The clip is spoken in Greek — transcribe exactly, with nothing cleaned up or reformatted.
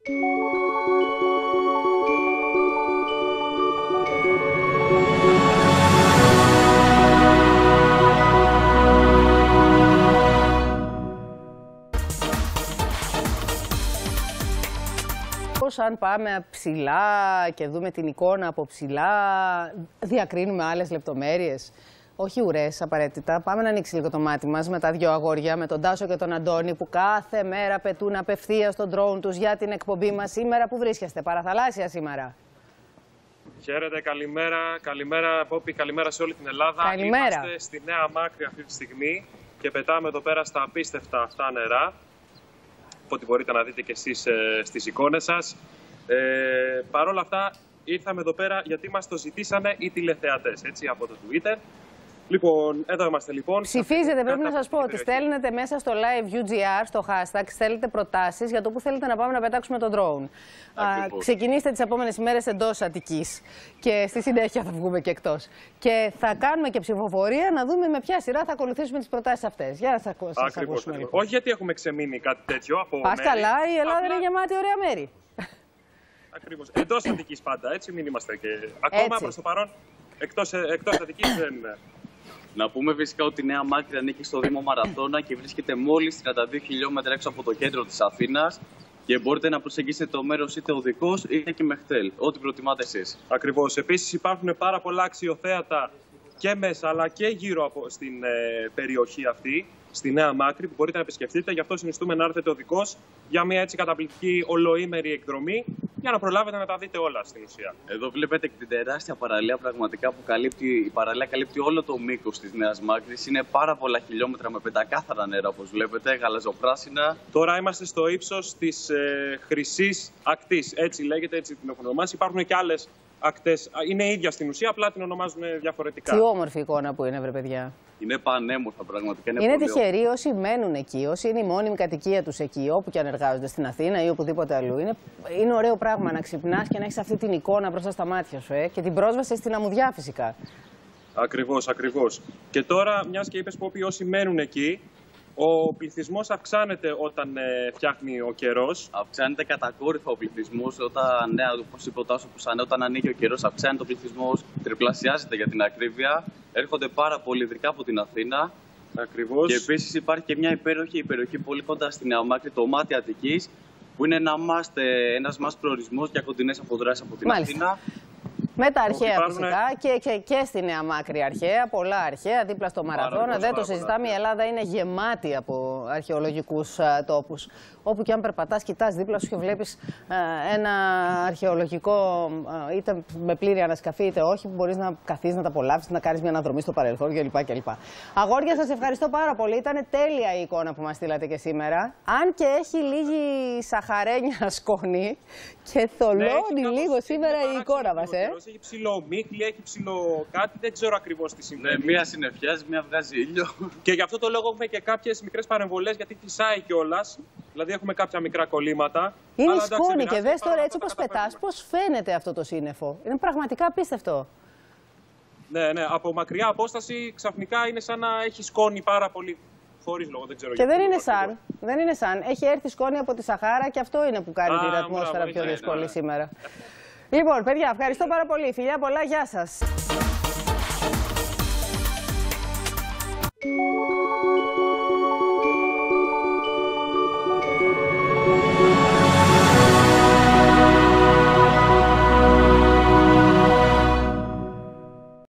Αν πάμε ψηλά και δούμε την εικόνα από ψηλά, διακρίνουμε άλλες λεπτομέρειες. Όχι ουρές απαραίτητα. Πάμε να ανοίξει λίγο το μάτι μας με τα δυο αγόρια, με τον Τάσο και τον Αντώνη, που κάθε μέρα πετούν απευθείας στον drone τους για την εκπομπή μας. Σήμερα που βρίσκεστε, παραθαλάσσια σήμερα. Χαίρετε, καλημέρα. Καλημέρα, Πόπη, καλημέρα σε όλη την Ελλάδα. Καλημέρα. Είμαστε στη Νέα Μάκρη αυτή τη στιγμή και πετάμε εδώ πέρα στα απίστευτα αυτά νερά. Ό,τι μπορείτε να δείτε και εσείς ε, στις εικόνες σας. Ε, Παρ' όλα αυτά, ήρθαμε εδώ πέρα γιατί μας το ζητήσανε οι τηλεθεατές, έτσι, από το Twitter. Λοιπόν, εδώ είμαστε λοιπόν. Ψηφίζετε, πρέπει να σας πω ότι στέλνετε μέσα στο live γιου τζι αρ, στο hashtag, στέλνετε προτάσεις για το που θέλετε να πάμε να πετάξουμε τον drone. Α, ξεκινήστε τις επόμενες ημέρες εντός Αττικής και στη συνέχεια θα βγούμε και εκτός. Και θα κάνουμε και ψηφοφορία να δούμε με ποια σειρά θα ακολουθήσουμε τις προτάσεις αυτές. Για να σας ακριβώς, ακούσουμε λοιπόν. Όχι γιατί έχουμε ξεμείνει κάτι τέτοιο από Πας μέρη. καλά, η Ελλάδα Απλά... είναι γεμάτη ωραία μέρη. Ακριβώς. Εντός Αττικής πάντα, έτσι, μην είμαστε και ακόμα προς το παρόν. Εκτός, εκτός Αττικής δεν είναι. Να πούμε φυσικά ότι η Νέα Μάκρη ανήκει στο Δήμο Μαραθώνα και βρίσκεται μόλις τριάντα δύο χιλιόμετρα έξω από το κέντρο της Αθήνας και μπορείτε να προσεγγίσετε το μέρος είτε οδικός είτε και με χτέλ, ό,τι προτιμάτε εσείς. Ακριβώς. Επίσης υπάρχουν πάρα πολλά αξιοθέατα και μέσα αλλά και γύρω από στην ε, περιοχή αυτή, στη Νέα Μάκρη, που μπορείτε να επισκεφτείτε. Γι' αυτό συνιστούμε να έρθετε οδικός για μια έτσι καταπληκτική ολοήμερη εκδρομή, για να προλάβετε να τα δείτε όλα στην ουσία. Εδώ βλέπετε και την τεράστια παραλία πραγματικά που καλύπτει, η παραλία καλύπτει όλο το μήκος της Νέας Μάκρης. Είναι πάρα πολλά χιλιόμετρα με πεντακάθαρα νερά, όπως βλέπετε, γαλαζοπράσινα. Τώρα είμαστε στο ύψος της ε, Χρυσής Ακτής, έτσι λέγεται, έτσι την έχουν ονομάσει. Υπάρχουν και άλλες ακτές, είναι ίδια στην ουσία, απλά την ονομάζουν διαφορετικά. Τι όμορφη εικόνα που είναι, βρε παιδιά. Είναι πανέμορφα πραγματικά. Είναι, είναι πολύ τυχεροί όσοι μένουν εκεί, όσοι είναι η μόνιμη κατοικία τους εκεί, όπου και αν εργάζονται στην Αθήνα ή οπουδήποτε αλλού. Είναι, είναι ωραίο πράγμα να ξυπνάς και να έχεις αυτή την εικόνα μπροστά στα μάτια σου ε, και την πρόσβαση στην αμμουδιά φυσικά. Ακριβώς, ακριβώς. Και τώρα, μιας και είπες, Πόπη, όσοι μένουν εκεί, ο πληθυσμός αυξάνεται όταν ε, φτιάχνει ο καιρός. Αυξάνεται κατακόρυφα ο πληθυσμός όταν, ναι, όπως είπε ο Τάσος, όταν ανοίγει ο καιρός, αυξάνεται ο πληθυσμός, τριπλασιάζεται για την ακρίβεια. Έρχονται πάρα πολλοί, ειδικά από την Αθήνα. Ακριβώς. Και επίσης υπάρχει και μια υπέροχη περιοχή πολύ κοντά στη Νέα Μάκρη, το Μάτι Αττικής, που είναι ένα must, ένας must προορισμός για κοντινές αποδράσεις από την Μάλιστα. Αθήνα. Με τα αρχαία υπάρχουν... φυσικά και, και, και στη Νέα Μάκρη αρχαία, πολλά αρχαία, δίπλα στο Μαραθώνα. Δεν το συζητάμε, η Ελλάδα είναι γεμάτη από αρχαιολογικούς α, τόπους. Όπου και αν περπατάς, κοιτάς δίπλα σου και βλέπεις α, ένα αρχαιολογικό, α, είτε με πλήρη ανασκαφή είτε όχι, που μπορείς να καθίσεις, να τα απολαύσεις, να κάνεις μια αναδρομή στο παρελθόν κλπ. κλπ. Αγόρια, σας ευχαριστώ πάρα πολύ. Ήταν τέλεια η εικόνα που μας στείλατε και σήμερα. Αν και έχει λίγη σαχαρένια σκόνη και θολώνει ναι, λίγο σήμερα η εικόνα μας. Ε. Έχει ψηλό μύχλι, έχει ψηλό κάτι, δεν ξέρω ακριβώς τι συμβαίνει. Ναι, μία συννεφιάζει, μία βγάζει ήλιο. Και γι' αυτό το λόγο έχουμε και κάποιες μικρές παρεμβολές, γιατί φυσάει κιόλας. Δηλαδή έχουμε κάποια μικρά κολλήματα. Είναι η σκόνη και δες τώρα έτσι όπως πετάς, πώς φαίνεται αυτό το σύννεφο. Είναι πραγματικά απίστευτο. Ναι, ναι, από μακριά απόσταση ξαφνικά είναι σαν να έχει σκόνη πάρα πολύ. Χωρίς λόγο, δεν ξέρω και δεν είναι, σαν, δεν είναι σαν. Έχει έρθει σκόνη από τη Σαχάρα και αυτό είναι που κάνει Α, την ατμόσφαιρα πιο ναι, δύσκολη ναι. σήμερα. Λοιπόν, παιδιά, ευχαριστώ πάρα πολύ. Φιλιά πολλά, γεια σας.